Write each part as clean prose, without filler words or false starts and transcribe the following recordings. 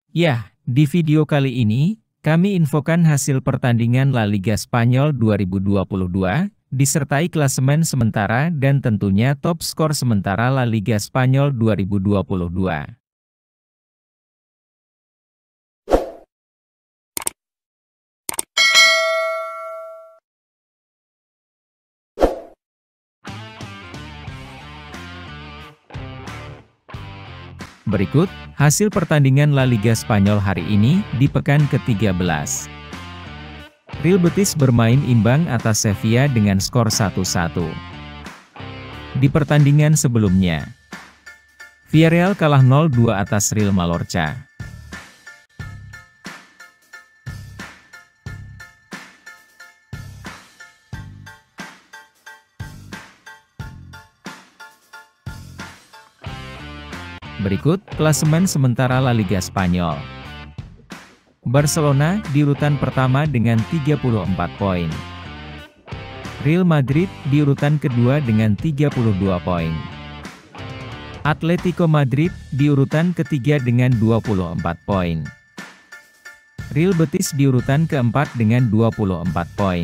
Ya, di video kali ini, kami infokan hasil pertandingan La Liga Spanyol 2022, disertai klasemen sementara dan tentunya top skor sementara La Liga Spanyol 2022. Berikut, hasil pertandingan La Liga Spanyol hari ini, di pekan ke-13. Real Betis bermain imbang atas Sevilla dengan skor 1-1. Di pertandingan sebelumnya, Villarreal kalah 0-2 atas Real Mallorca. Berikut, klasemen sementara La Liga Spanyol. Barcelona di urutan pertama dengan 34 poin. Real Madrid di urutan kedua dengan 32 poin. Atletico Madrid di urutan ketiga dengan 24 poin. Real Betis di urutan keempat dengan 24 poin.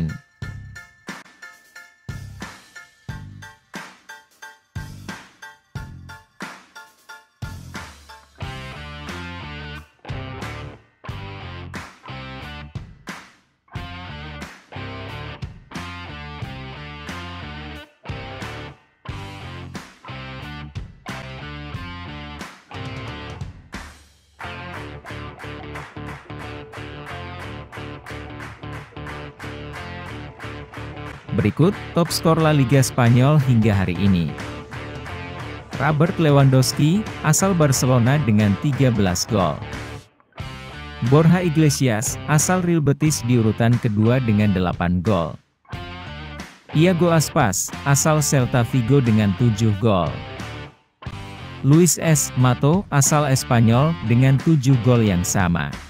Berikut, top skor La Liga Spanyol hingga hari ini. Robert Lewandowski, asal Barcelona dengan 13 gol. Borja Iglesias, asal Real Betis di urutan kedua dengan 8 gol. Iago Aspas, asal Celta Vigo dengan 7 gol. Luis S. Mato, asal Espanyol dengan 7 gol yang sama.